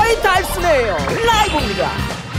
정말 달순해요. 라이브입니다.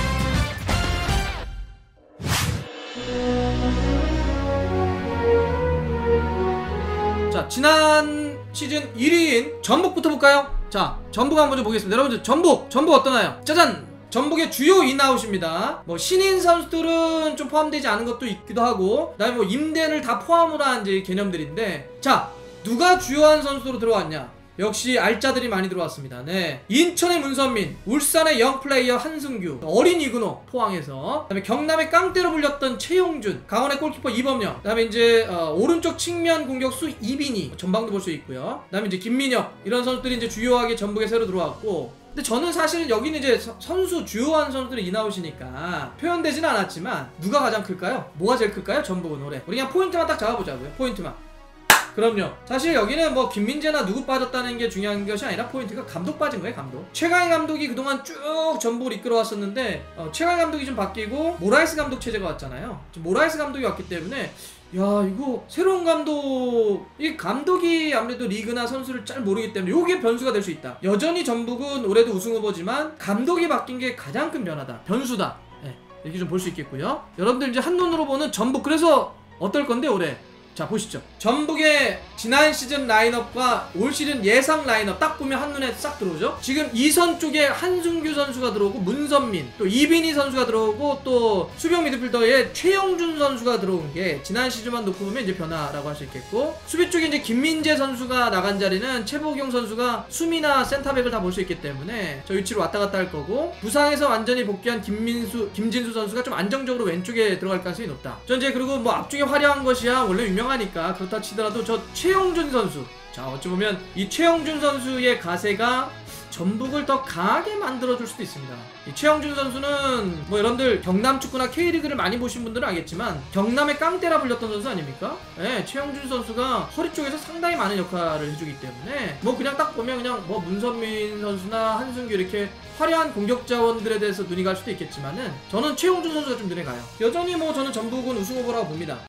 자, 지난 시즌 1위인 전북부터 볼까요? 자, 전북 한번 좀 보겠습니다. 여러분들 전북 어떠나요? 짜잔! 전북의 주요 인아웃입니다. 뭐 신인 선수들은 좀 포함되지 않은 것도 있기도 하고, 그다음에 뭐 임대를 다 포함으로 한 이제 개념들인데, 자, 누가 주요한 선수로 들어왔냐? 역시 알짜들이 많이 들어왔습니다. 네, 인천의 문선민, 울산의 영플레이어 한승규, 어린 이근호 포항에서, 그다음에 경남의 깡대로 불렸던 최용준, 강원의 골키퍼 이범영, 그다음에 이제 오른쪽 측면 공격수 이빈희, 전방도 볼 수 있고요. 그다음에 이제 김민혁, 이런 선수들이 이제 주요하게 전북에 새로 들어왔고, 근데 저는 사실 여기는 이제 선수 주요한 선수들이 인아웃이니까 표현되지는 않았지만 누가 가장 클까요? 뭐가 제일 클까요? 전북은 올해 우리 그냥 포인트만 딱 잡아보자고요. 포인트만. 그럼요. 사실 여기는 뭐 김민재나 누구 빠졌다는 게 중요한 것이 아니라 포인트가 감독 빠진 거예요. 감독. 최강희 감독이 그동안 쭉 전북을 이끌어왔었는데 최강희 감독이 좀 바뀌고 모라이스 감독 체제가 왔잖아요. 모라이스 감독이 왔기 때문에 야, 이거 새로운 이 감독이 아무래도 리그나 선수를 잘 모르기 때문에 요게 변수가 될 수 있다. 여전히 전북은 올해도 우승 후보지만 감독이 바뀐 게 가장 큰 변화다. 변수다. 네, 이렇게 좀 볼 수 있겠고요. 여러분들 이제 한눈으로 보는 전북, 그래서 어떨 건데 올해? 자, 보시죠. 전북의 지난 시즌 라인업과 올 시즌 예상 라인업 딱 보면 한눈에 싹 들어오죠. 지금 2선 쪽에 한승규 선수가 들어오고, 문선민, 또 이빈희 선수가 들어오고, 또 수비형 미드필더에 최영준 선수가 들어온 게 지난 시즌만 놓고 보면 이제 변화라고 할 수 있겠고, 수비 쪽에 이제 김민재 선수가 나간 자리는 최보경 선수가 수미나 센터백을 다 볼 수 있기 때문에 저 위치로 왔다 갔다 할 거고, 부상에서 완전히 복귀한 김진수 선수가 좀 안정적으로 왼쪽에 들어갈 가능성이 높다. 전 이제 그리고 뭐 앞쪽에 화려한 것이야 원래 유명하니까 그렇다 치더라도 저 최용준 선수, 자, 어찌 보면 이 최용준 선수의 가세가 전북을 더 강하게 만들어줄 수도 있습니다. 이 최용준 선수는 뭐 여러분들 경남 축구나 K리그를 많이 보신 분들은 알겠지만 경남의 깡대라 불렸던 선수 아닙니까? 네, 최용준 선수가 허리 쪽에서 상당히 많은 역할을 해주기 때문에 뭐 그냥 딱 보면 그냥 뭐 문선민 선수나 한승규 이렇게 화려한 공격 자원들에 대해서 눈이 갈 수도 있겠지만은 저는 최용준 선수가 좀 눈에 가요. 여전히 뭐 저는 전북은 우승 후보라고 봅니다.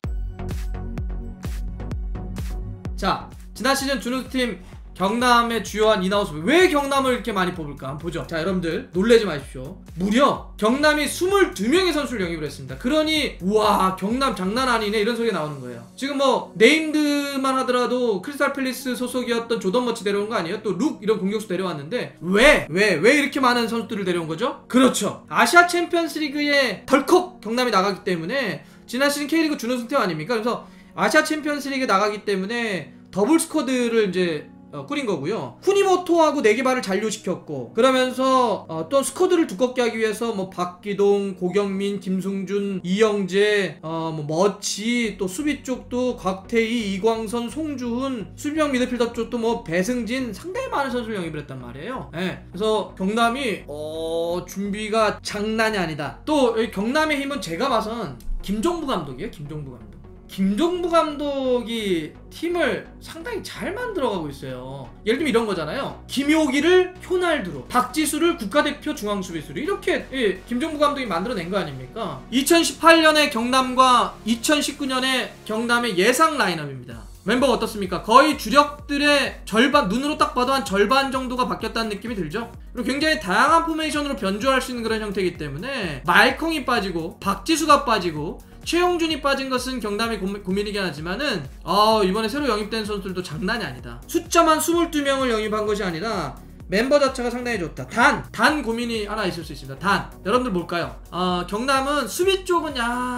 자, 지난 시즌 준우승팀 경남의 주요한 인아웃, 왜 경남을 이렇게 많이 뽑을까 한번 보죠. 자, 여러분들 놀라지 마십시오. 무려 경남이 22명의 선수를 영입을 했습니다. 그러니 우와, 경남 장난 아니네 이런 소리가 나오는 거예요. 지금 뭐 네임드만 하더라도 크리스탈 팰리스 소속이었던 조던 머치 데려온 거 아니에요? 또 룩 이런 공격수 데려왔는데 왜 이렇게 많은 선수들을 데려온 거죠? 그렇죠, 아시아 챔피언스 리그에 덜컥 경남이 나가기 때문에, 지난 시즌 K리그 준우승팀 아닙니까? 그래서 아시아 챔피언스 리그에 나가기 때문에 더블 스쿼드를 이제 꾸린 거고요. 쿠니모토하고 네개발을 잔류시켰고, 그러면서 또 스쿼드를 두껍게 하기 위해서 뭐 박기동, 고경민, 김승준, 이영재, 뭐 머치, 또 수비 쪽도 곽태희, 이광선, 송주훈, 수비형 미드필더 쪽도 뭐 배승진, 상당히 많은 선수를 영입을 했단 말이에요. 네. 그래서 경남이 준비가 장난이 아니다. 또 여기 경남의 힘은 제가 봐선 김종부 감독이에요. 김종부 감독이 팀을 상당히 잘 만들어가고 있어요. 예를 들면 이런 거잖아요. 김효기를 호날두로, 박지수를 국가대표 중앙수비수로, 이렇게 김종부 감독이 만들어낸 거 아닙니까? 2018년의 경남과 2019년의 경남의 예상 라인업입니다. 멤버가 어떻습니까? 거의 주력들의 절반, 눈으로 딱 봐도 한 절반 정도가 바뀌었다는 느낌이 들죠? 그리고 굉장히 다양한 포메이션으로 변주할 수 있는 그런 형태이기 때문에 말콩이 빠지고 박지수가 빠지고 최용준이 빠진 것은 경남이 고민이긴 하지만은 이번에 새로 영입된 선수들도 장난이 아니다. 숫자만 22명을 영입한 것이 아니라 멤버 자체가 상당히 좋다. 단 고민이 하나 있을 수 있습니다. 여러분들 뭘까요? 경남은 수비 쪽은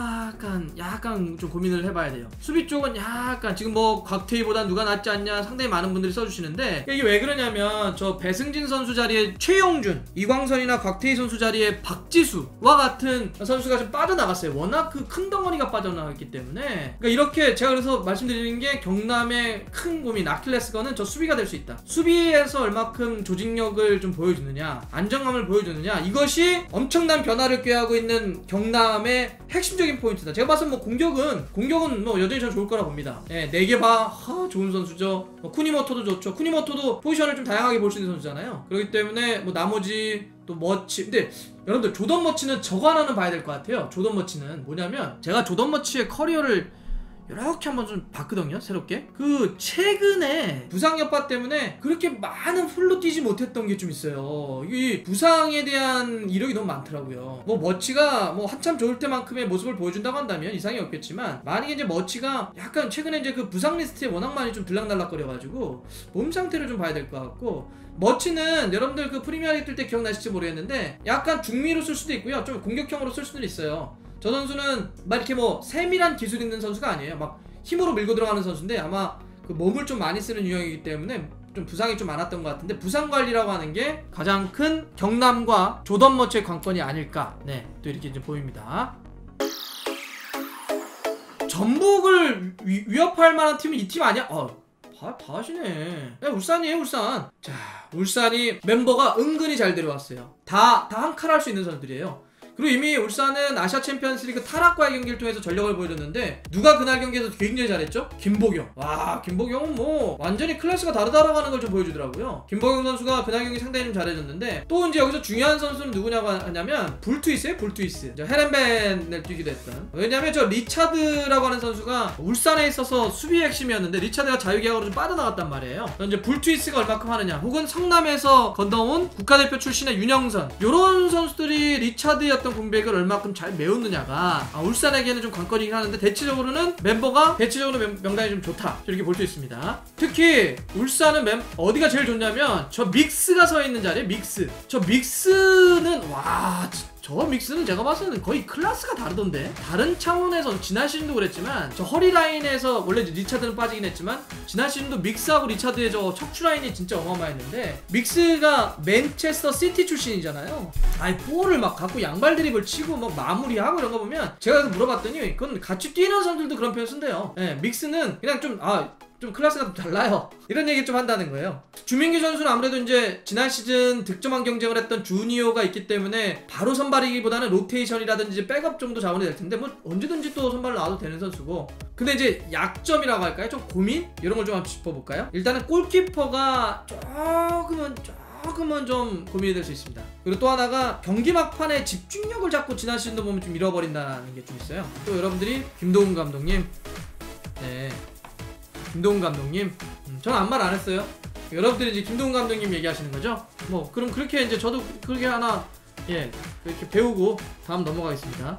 약간 좀 고민을 해봐야 돼요. 수비 쪽은 약간 지금 뭐 곽태희보다 누가 낫지 않냐 상당히 많은 분들이 써주시는데, 이게 왜 그러냐면 저 배승진 선수 자리에 최용준, 이광선이나 곽태희 선수 자리에 박지수와 같은 선수가 좀 빠져나갔어요. 워낙 그 큰 덩어리가 빠져나갔기 때문에. 그러니까 이렇게 제가 그래서 말씀드리는 게, 경남의 큰 고민, 아킬레스건은 저 수비가 될 수 있다. 수비에서 얼마큼 조직력을 좀 보여주느냐, 안정감을 보여주느냐, 이것이 엄청난 변화를 꾀하고 있는 경남의 핵심적인 포인트다. 제가 봐서 뭐 공격은 뭐 여전히 전 좋을 거라 봅니다. 네, 4개 좋은 선수죠. 쿠니모토도 좋죠. 쿠니모토도 포지션을 좀 다양하게 볼 수 있는 선수잖아요. 그렇기 때문에 뭐 나머지 또 머치, 근데 여러분들 조던 머치는 저거 하나는 봐야 될 것 같아요. 조던 머치는 뭐냐면, 제가 조던 머치의 커리어를 이렇게 한번 좀 봤거든요, 새롭게. 그 최근에 부상 여파 때문에 그렇게 많은 풀로 뛰지 못했던 게 좀 있어요. 이 부상에 대한 이력이 너무 많더라고요. 뭐 머치가 뭐 한참 좋을 때만큼의 모습을 보여준다고 한다면 이상이 없겠지만, 만약에 이제 머치가 약간 최근에 이제 그 부상 리스트에 워낙 많이 좀 들락날락거려가지고 몸 상태를 좀 봐야 될 것 같고, 머치는 여러분들 그 프리미어리그 뛸 때 기억나실지 모르겠는데 약간 중미로 쓸 수도 있고요, 좀 공격형으로 쓸 수도 있어요. 저 선수는 막 이렇게 뭐 세밀한 기술 있는 선수가 아니에요. 막 힘으로 밀고 들어가는 선수인데 아마 그 몸을 좀 많이 쓰는 유형이기 때문에 좀 부상이 좀 많았던 것 같은데, 부상 관리라고 하는 게 가장 큰 경남과 조던 머치의 관건이 아닐까, 네, 또 이렇게 이제 보입니다. 전북을 위협할 만한 팀은 이 팀 아니야? 다 하시네. 야, 울산이에요, 울산. 자, 울산이 멤버가 은근히 잘 데려왔어요. 다 한 칼 할 수 있는 선수들이에요. 그리고 이미 울산은 아시아 챔피언스리그 타락과의 경기를 통해서 전력을 보여줬는데, 누가 그날 경기에서 굉장히 잘했죠? 김보경. 와, 김보경은 뭐 완전히 클래스가 다르다라고 하는 걸 좀 보여주더라고요. 김보경 선수가 그날 경기 상당히 좀 잘해줬는데, 또 이제 여기서 중요한 선수는 누구냐고 하냐면 불투이스예요, 불투이스. 헤렌벤을 뛰기도 했던. 왜냐면 저 리차드라고 하는 선수가 울산에 있어서 수비 핵심이었는데 리차드가 자유계약으로 좀 빠져나갔단 말이에요. 이제 불투이스가 얼마큼 하느냐, 혹은 성남에서 건너온 국가대표 출신의 윤영선, 요런 선수들이 리차드의 어떤 공백을 얼마큼 잘 메우느냐가 울산에게는 좀 관건이긴 하는데, 대체적으로는 멤버가 명단이 좀 좋다, 이렇게 볼 수 있습니다. 특히 울산은 어디가 제일 좋냐면 저 믹스가 서 있는 자리에, 믹스. 저 믹스는 저 믹스는 제가 봤을 때는 거의 클래스가 다르던데. 다른 차원에서 지난 시즌도 그랬지만 저 허리 라인에서 원래 리차드는 빠지긴 했지만 지난 시즌도 믹스하고 리차드의 저 척추 라인이 진짜 어마어마했는데, 믹스가 맨체스터 시티 출신이잖아요. 아니 볼을 막 갖고 양발 드립을 치고 막 마무리하고 이런 거 보면, 제가 물어봤더니 그건 같이 뛰는 선수들도 그런 표현 쓴대요. 네, 믹스는 그냥 좀 클래스가 좀 달라요, 이런 얘기 좀 한다는 거예요. 주민규 선수는 아무래도 이제 지난 시즌 득점왕 경쟁을 했던 주니어가 있기 때문에 바로 선발이기보다는 로테이션이라든지 백업 정도 자원이 될 텐데, 뭐 언제든지 또 선발로 나와도 되는 선수고. 근데 이제 약점이라고 할까요? 좀 고민? 이런 걸 좀 한번 짚어볼까요? 일단은 골키퍼가 조금은 좀 고민이 될 수 있습니다. 그리고 또 하나가 경기 막판에 집중력을 자꾸 지난 시즌도 보면 좀 잃어버린다는 게 좀 있어요. 또 여러분들이 김도훈 감독님, 네, 김도훈 감독님, 저는 아무 말 안 했어요. 여러분들이 이제 김도훈 감독님 얘기하시는 거죠? 뭐 그럼 그렇게 이제 저도 그렇게 하나 이렇게 배우고 다음 넘어가겠습니다.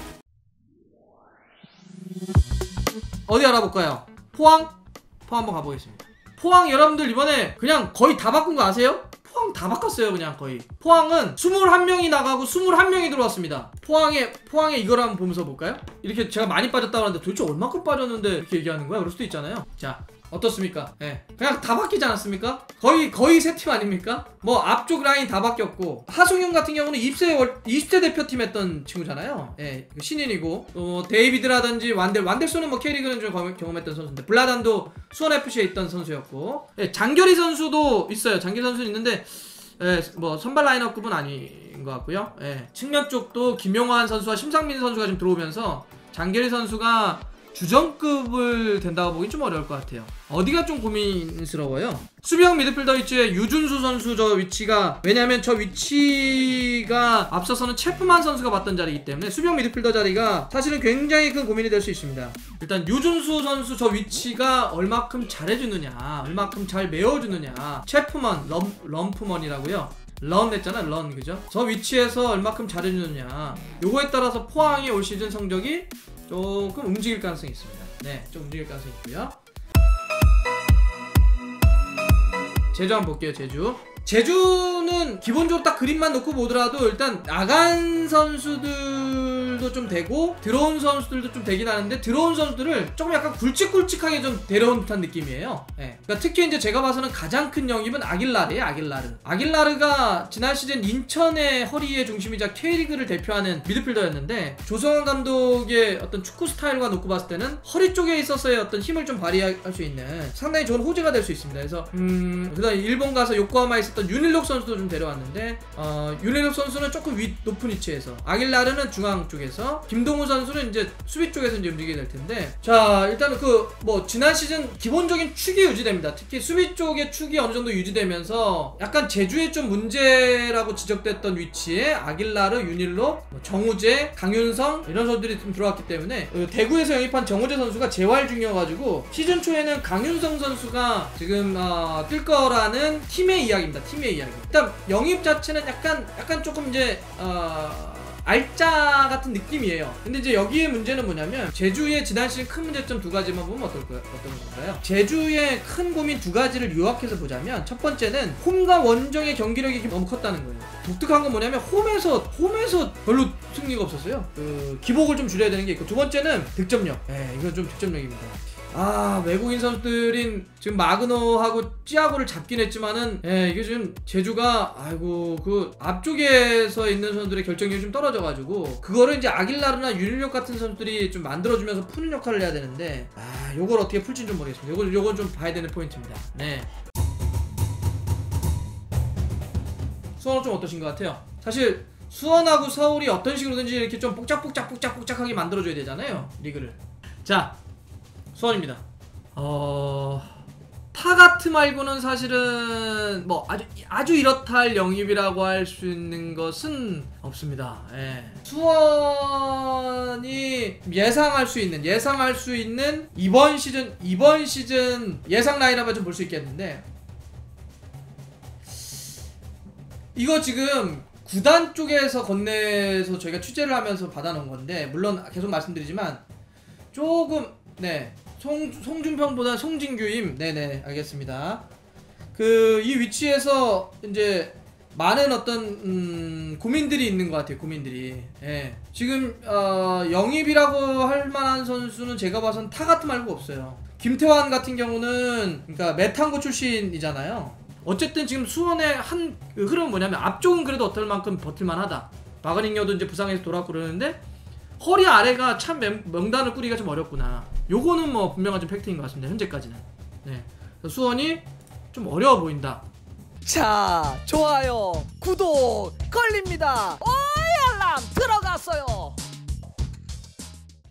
어디 알아볼까요? 포항 한번 가보겠습니다. 포항 여러분들 이번에 그냥 거의 다 바꾼 거 아세요? 포항 다 바꿨어요, 그냥 거의. 포항은 21명이 나가고 21명이 들어왔습니다. 포항에 이걸 한번 보면서 볼까요? 이렇게 제가 많이 빠졌다고 하는데 도대체 얼마큼 빠졌는데 이렇게 얘기하는 거야? 그럴 수도 있잖아요. 자, 어떻습니까? 그냥 다 바뀌지 않았습니까? 거의 세 팀 아닙니까? 뭐 앞쪽 라인 다 바뀌었고, 하승윤 같은 경우는 20세 대표팀 했던 친구잖아요. 신인이고, 데이비드라든지 완델소는 뭐 K리그는 좀 경험했던 선수인데, 블라단도 수원FC에 있던 선수였고, 장결희 선수도 있어요. 장결희 선수는 있는데 뭐 선발 라인업급은 아닌 것 같고요. 측면 쪽도 김용환 선수와 심상민 선수가 좀 들어오면서 장결희 선수가 주전급을 된다고 보긴 좀 어려울 것 같아요. 어디가 좀 고민스러워요? 수비형 미드필더 위치에 유준수 선수 저 위치가, 왜냐면 저 위치가 앞서서는 체프만 선수가 맡던 자리이기 때문에 수비형 미드필더 자리가 사실은 굉장히 큰 고민이 될 수 있습니다. 일단 유준수 선수 저 위치가 얼마큼 잘해주느냐, 얼마큼 잘 메워주느냐. 체프먼, 럼프먼이라고요. 런 했잖아, 런, 그죠? 저 위치에서 얼마큼 잘해주느냐, 요거에 따라서 포항의 올 시즌 성적이 조금 움직일 가능성이 있습니다. 네, 좀 움직일 가능성이 있고요. 제주 한번 볼게요. 제주는 기본적으로 딱 그림만 놓고 보더라도 일단 나간 선수들도 좀 되고 들어온 선수들도 좀 되긴 하는데, 들어온 선수들을 조금 약간 굵직굵직하게 좀 데려온 듯한 느낌이에요. 그러니까 특히 이제 제가 봐서는 가장 큰 영입은 아길라르예요. 아길라르가 지난 시즌 인천의 허리의 중심이자 K리그를 대표하는 미드필더였는데, 조성환 감독의 어떤 축구 스타일과 놓고 봤을 때는 허리 쪽에 있어서의 어떤 힘을 좀 발휘할 수 있는 상당히 좋은 호재가 될 수 있습니다. 그래서 그다음 일본 가서 요코하마에 있었던 윤일록 선수도 좀 데려왔는데, 윤일록 선수는 조금 높은 위치에서, 아길라르는 중앙 쪽에서 쪽에서 김동우 선수는 이제 수비 쪽에서 이제 움직이게 될 텐데, 자 일단은 그 뭐 지난 시즌 기본적인 축이 유지됩니다. 특히 수비 쪽의 축이 어느 정도 유지되면서 약간 제주의 좀 문제라고 지적됐던 위치에 아길라르, 윤일로, 정우재, 강윤성 이런 선수들이 좀 들어왔기 때문에 대구에서 영입한 정우재 선수가 재활 중이어가지고 시즌 초에는 강윤성 선수가 지금 뛸 거라는 팀의 이야기입니다. 팀의 이야기. 일단 영입 자체는 약간 조금 이제 알짜 같은 느낌이에요. 근데 이제 여기에 문제는 뭐냐면 제주의 지난 시즌 큰 문제점 두 가지만 보면 어떤 건가요? 제주의 큰 고민 두 가지를 요약해서 보자면, 첫 번째는 홈과 원정의 경기력이 너무 컸다는 거예요. 독특한 건 뭐냐면 홈에서 별로 승리가 없었어요. 그 기복을 좀 줄여야 되는 게 있고, 두 번째는 득점력. 이건 좀 득점력입니다. 외국인 선수들인 지금 마그노하고 찌아고를 잡긴 했지만은, 이게 지금 제주가 그 앞쪽에서 있는 선수들의 결정력이 좀 떨어져가지고 그거를 이제 아길라르나 윤일력 같은 선수들이 좀 만들어주면서 푸는 역할을 해야 되는데, 요걸 어떻게 풀지는 좀 모르겠습니다. 요건 좀 봐야 되는 포인트입니다. 네. 수원은 좀 어떠신 것 같아요? 사실 수원하고 서울이 어떤 식으로든지 이렇게 좀 복잡하게 만들어줘야 되잖아요, 리그를. 자, 수원입니다. 타가트 말고는 사실은 뭐 아주 이렇다 할 영입이라고 할 수 있는 것은 없습니다. 수원이 예상할 수 있는 이번 시즌 예상 라인업을 좀 볼 수 있겠는데, 이거 지금 구단 쪽에서 건네서 저희가 취재를 하면서 받아놓은 건데, 물론 계속 말씀드리지만 조금 송준평보다 송진규임. 네네, 알겠습니다. 이 위치에서 이제 많은 어떤 고민들이 있는 것 같아요. 고민들이. 지금 영입이라고 할 만한 선수는 제가 봐선 타가트 말고 없어요. 김태환 같은 경우는 그러니까 메탄고 출신이잖아요. 어쨌든 지금 수원의 한 흐름은 뭐냐면, 앞쪽은 그래도 어떨 만큼 버틸만하다. 박은익여도 이제 부상에서 돌아왔고 그러는데 허리 아래가 참 명단을 꾸리기가 좀 어렵구나. 요거는 뭐 분명한 좀 팩트인 것 같습니다, 현재까지는. 수원이 좀 어려워 보인다. 자, 좋아요, 구독 걸립니다. 알람 들어갔어요.